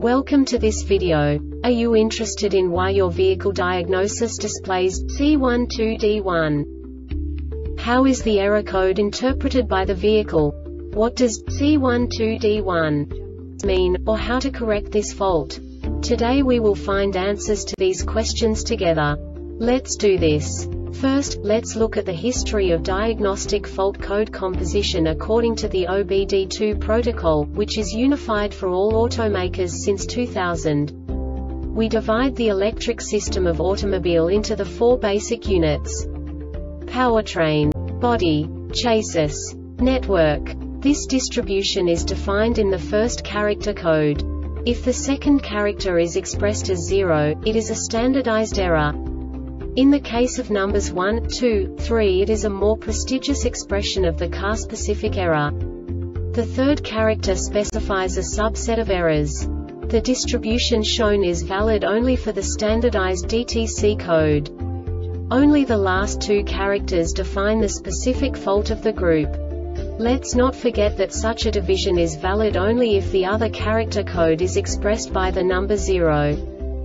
Welcome to this video. Are you interested in why your vehicle diagnosis displays C12D1? How is the error code interpreted by the vehicle? What does C12D1 mean, or how to correct this fault? Today we will find answers to these questions together. Let's do this. First, let's look at the history of diagnostic fault code composition according to the OBD2 protocol, which is unified for all automakers since 2000. We divide the electric system of automobile into the four basic units: powertrain, body, chassis, network. This distribution is defined in the first character code. If the second character is expressed as 0, it is a standardized error. In the case of numbers 1, 2, 3, it is a more prestigious expression of the car-specific error. The third character specifies a subset of errors. The distribution shown is valid only for the standardized DTC code. Only the last two characters define the specific fault of the group. Let's not forget that such a division is valid only if the other character code is expressed by the number 0.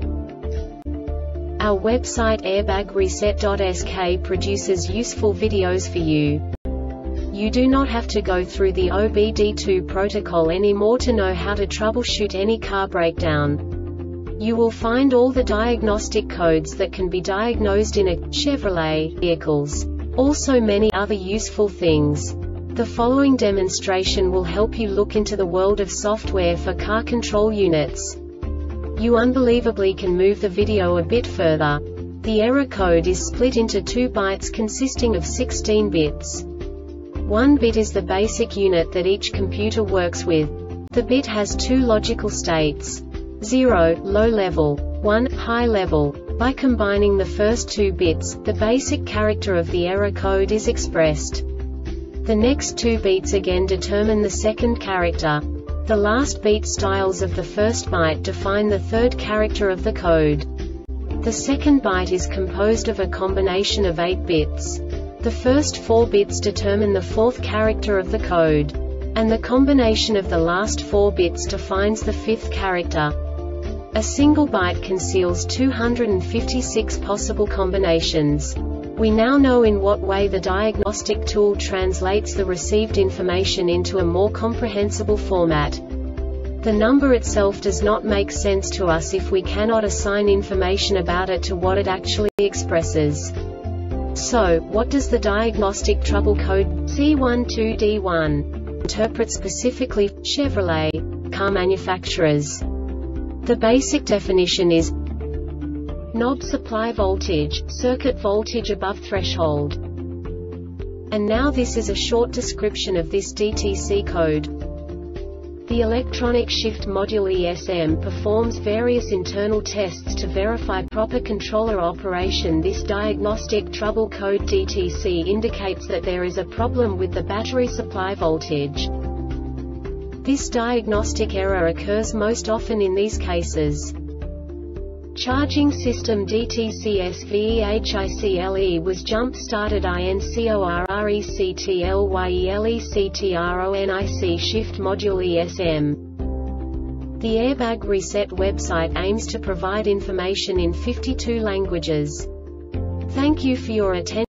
Our website airbagreset.sk produces useful videos for you. You do not have to go through the OBD2 protocol anymore to know how to troubleshoot any car breakdown. You will find all the diagnostic codes that can be diagnosed in a Chevrolet vehicles. Also many other useful things. The following demonstration will help you look into the world of software for car control units. You unbelievably can move the video a bit further. The error code is split into 2 bytes consisting of 16 bits. 1 bit is the basic unit that each computer works with. The bit has 2 logical states: 0, low level, 1, high level. By combining the first 2 bits, the basic character of the error code is expressed. The next 2 beats again determine the second character. The last beat styles of the first byte define the third character of the code. The second byte is composed of a combination of 8 bits. The first 4 bits determine the fourth character of the code. And the combination of the last 4 bits defines the fifth character. A single byte conceals 256 possible combinations. We now know in what way the diagnostic tool translates the received information into a more comprehensible format. The number itself does not make sense to us if we cannot assign information about it to what it actually expresses. So, what does the diagnostic trouble code C12D1 interpret specifically for Chevrolet car manufacturers? The basic definition is knob supply voltage, circuit voltage above threshold. And now this is a short description of this DTC code. The electronic shift module ESM performs various internal tests to verify proper controller operation. This diagnostic trouble code DTC indicates that there is a problem with the battery supply voltage. This diagnostic error occurs most often in these cases: charging system DTC-SVEHICLE was jump-started INCORRECTLYELECTRONIC shift module ESM. The Airbag Reset website aims to provide information in 52 languages. Thank you for your attention.